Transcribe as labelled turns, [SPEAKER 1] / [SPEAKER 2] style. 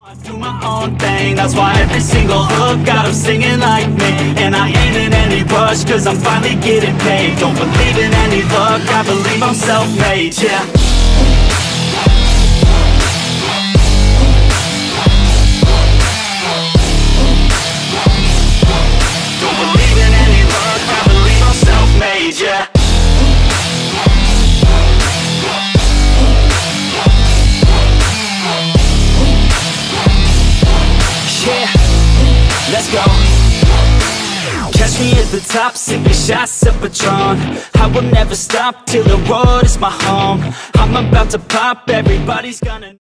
[SPEAKER 1] Do my own thing, that's why every single hook got 'em singing like me. And I ain't in any rush, cause I'm finally getting paid. Don't believe in any luck, I believe I'm self-made, yeah. Don't believe in any luck, I believe I'm self-made, yeah. Let's go. Catch me at the top, sipping shots of Patron. I will never stop till the road is my home. I'm about to pop, everybody's gonna